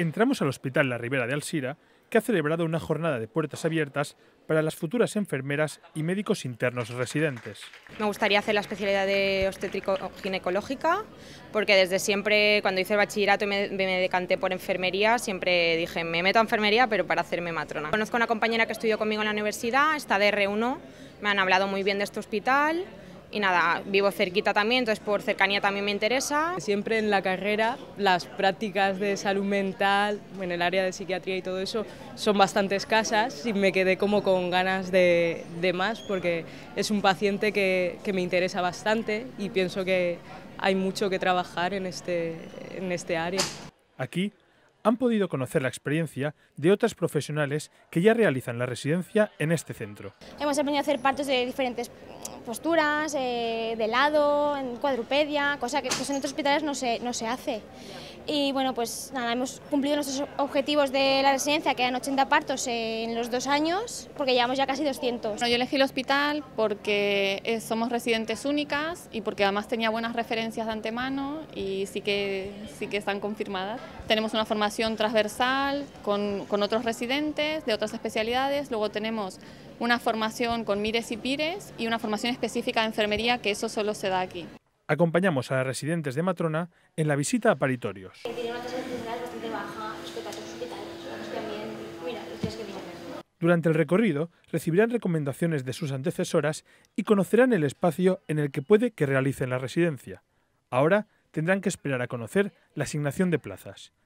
Entramos al Hospital La Ribera de Alsira, que ha celebrado una jornada de puertas abiertas para las futuras enfermeras y médicos internos residentes. Me gustaría hacer la especialidad de obstétrico-ginecológica, porque desde siempre, cuando hice el bachillerato y me decanté por enfermería, siempre dije, me meto a enfermería, pero para hacerme matrona. Conozco a una compañera que estudió conmigo en la universidad, está de R1, me han hablado muy bien de este hospital. Y nada, vivo cerquita también, entonces por cercanía también me interesa. Siempre en la carrera las prácticas de salud mental, en el área de psiquiatría y todo eso, son bastante escasas y me quedé como con ganas de más porque es un paciente que me interesa bastante y pienso que hay mucho que trabajar en este área. Aquí han podido conocer la experiencia de otras profesionales que ya realizan la residencia en este centro. Hemos aprendido a hacer partos de diferentes posturas, de lado, en cuadrupedia, cosa que pues en otros hospitales no se hace. Y bueno, pues nada, hemos cumplido nuestros objetivos de la residencia, que eran 80 partos en los 2 años, porque llevamos ya casi 200. Bueno, yo elegí el hospital porque somos residentes únicas y porque además tenía buenas referencias de antemano y sí que están confirmadas. Tenemos una formación transversal con otros residentes de otras especialidades, luego tenemos una formación con MIRES y PIRES y una formación específica de enfermería, que eso solo se da aquí. Acompañamos a las residentes de matrona en la visita a paritorios. Tiene una tasa de enfermedad bastante baja respecto a otros hospitales, también, mira, los días que vienen. Durante el recorrido recibirán recomendaciones de sus antecesoras y conocerán el espacio en el que puede que realicen la residencia. Ahora tendrán que esperar a conocer la asignación de plazas.